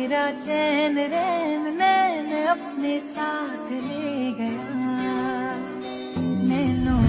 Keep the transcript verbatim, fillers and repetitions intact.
मेरा चैन रैन नैन अपने साथ ले गया। नैनों